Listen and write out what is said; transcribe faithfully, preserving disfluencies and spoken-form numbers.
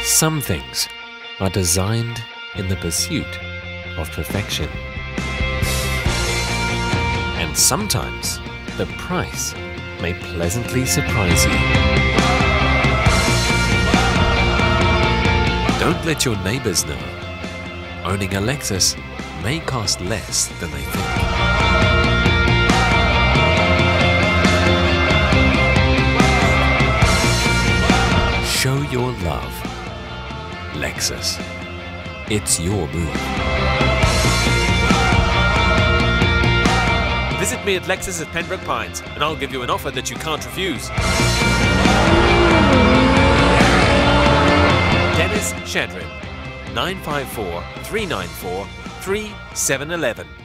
Some things are designed in the pursuit of perfection. And sometimes the price may pleasantly surprise you. Don't let your neighbors know. Owning a Lexus may cost less than they think. Show your love. Lexus. It's your move. Visit me at Lexus of Pembroke Pines and I'll give you an offer that you can't refuse. Denis Shadrin, nine five four, three nine four, three seven one one.